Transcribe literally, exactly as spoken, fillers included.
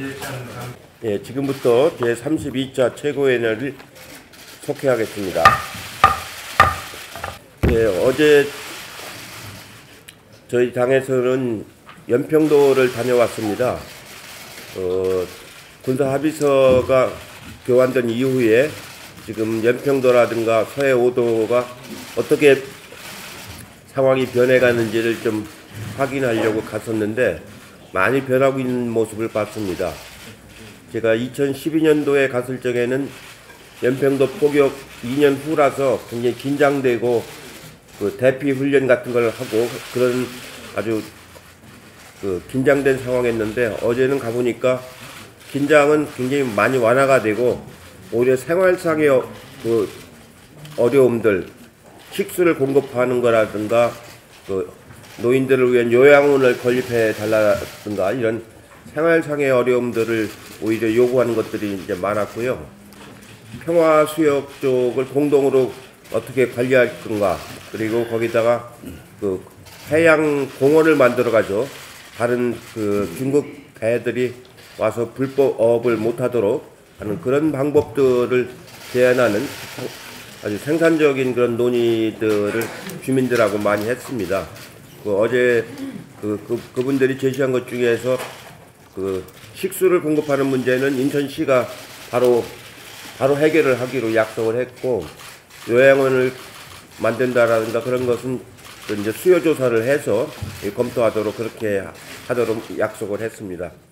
예, 지금부터 제삼십이 차 최고위원회를 속회하겠습니다. 예, 어제 저희 당에서는 연평도를 다녀왔습니다. 어, 군사합의서가 교환된 이후에 지금 연평도라든가 서해 오도가 어떻게 상황이 변해가는지를 좀 확인하려고 갔었는데 많이 변하고 있는 모습을 봤습니다. 제가 이천십이 년도에 갔을 적에는 연평도 포격 이 년 후라서 굉장히 긴장되고 그 대피 훈련 같은 걸 하고 그런 아주 그 긴장된 상황이었는데 어제는 가보니까 긴장은 굉장히 많이 완화가 되고 오히려 생활상의 그 어려움들, 식수를 공급하는 거라든가 그 노인들을 위한 요양원을 건립해 달라든가 이런 생활상의 어려움들을 오히려 요구하는 것들이 이제 많았고요. 평화수역 쪽을 공동으로 어떻게 관리할 건가, 그리고 거기다가 그 해양 공원을 만들어 가지고 다른 그 중국 배들이 와서 불법업을 못하도록 하는 그런 방법들을 제안하는 아주 생산적인 그런 논의들을 주민들하고 많이 했습니다. 그 어제 그, 그 그분들이 제시한 것 중에서 그 식수를 공급하는 문제는 인천시가 바로 바로 해결을 하기로 약속을 했고, 요양원을 만든다라든가 그런 것은 이제 수요 조사를 해서 검토하도록 그렇게 하도록 약속을 했습니다.